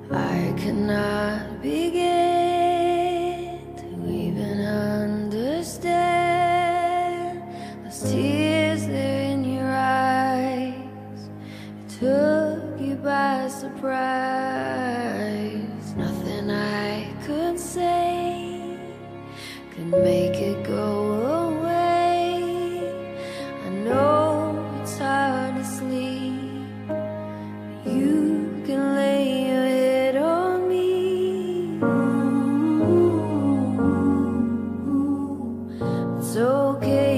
I cannot begin to even understand those tears there in your eyes. It took you by surprise. Nothing I could say could make it go away. I know it's hard to sleep, but you can lay your head on me. It's okay.